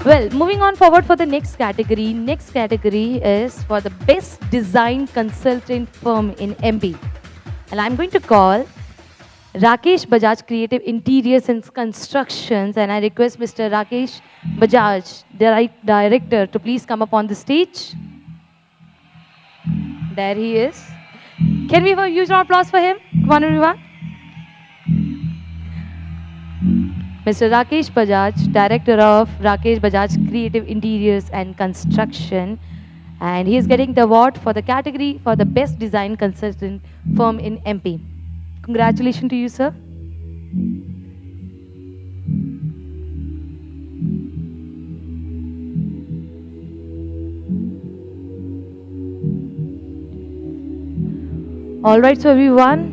Well, moving on forward for the next category. Next category is for the best design consultant firm in MP. And I'm going to call Rakesh Bajaj Creative Interiors and Constructions, and I request Mr. Rakesh Bajaj, director, to please come up on the stage. There he is. Can we have a huge round of applause for him? Come on, everyone. Mr. Rakesh Bajaj, director of Rakesh Bajaj Creative Interiors and Construction, and he is getting the award for the category for the best design consultant firm in MP. Congratulations to you, sir. All right, so everyone,